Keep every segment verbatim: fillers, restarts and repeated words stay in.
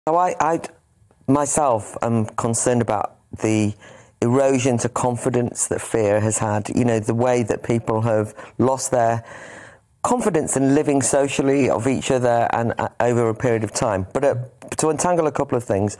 So I, I myself am concerned about the erosion to confidence that fear has had. You know, the way that people have lost their confidence in living socially of each other and uh, over a period of time. But uh, to untangle a couple of things,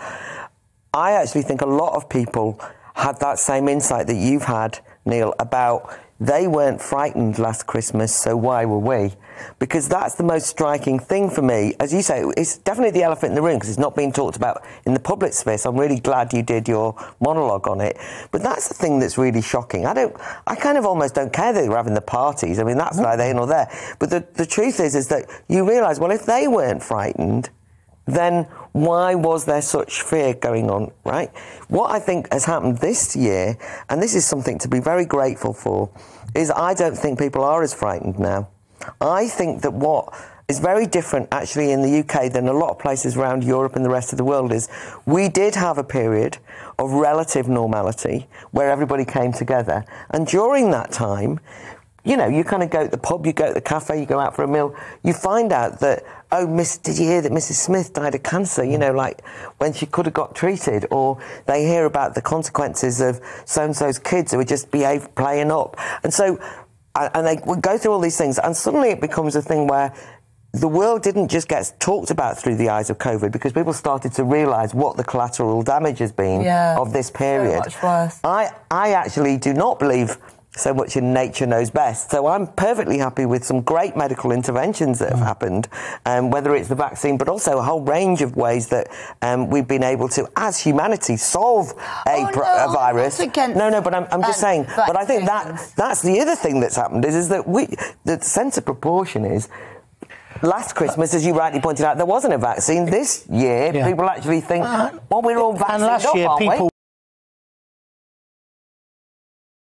I actually think a lot of people had that same insight that you've had, Neil, about they weren't frightened last Christmas, so why were we? Because that's the most striking thing for me. As you say, it's definitely the elephant in the room because it's not being talked about in the public sphere, so I'm really glad you did your monologue on it. But that's the thing that's really shocking. I don't, I kind of almost don't care that they were having the parties. I mean, that's no. neither here nor there. But the, the truth is, is that you realise, well, if they weren't frightened, then why was there such fear going on, right? What I think has happened this year, and this is something to be very grateful for, is I don't think people are as frightened now. I think that what is very different actually in the U K than a lot of places around Europe and the rest of the world is we did have a period of relative normality where everybody came together, and during that time, you know, you kind of go to the pub, you go to the cafe, you go out for a meal, you find out that, oh, miss, did you hear that Missus Smith died of cancer, you know, like when she could have got treated, or they hear about the consequences of so-and-so's kids who would just behave playing up. And so, and they would go through all these things, and suddenly it becomes a thing where the world didn't just get talked about through the eyes of COVID because people started to realise what the collateral damage has been yeah, of this period. So much worse. I, I actually do not believe so much in nature knows best. So I'm perfectly happy with some great medical interventions that have mm. happened, um, whether it's the vaccine, but also a whole range of ways that um, we've been able to, as humanity, solve a, oh, pr- no, a virus. No, no, but I'm, I'm just saying. But I think that that's the other thing that's happened is, is that we, the sense of proportion is, last Christmas, as you rightly pointed out, there wasn't a vaccine. This year, yeah. people actually think, well, we're all vaccinated and last up, year, aren't people we?